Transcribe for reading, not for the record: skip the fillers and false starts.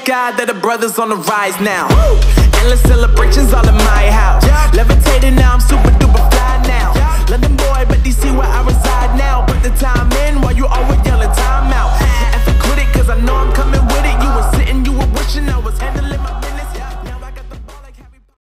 thank God that the brothers on the rise now. Endless celebrations all in my house. Levitating now, I'm super duper fly now. London boy, but DC where I reside now.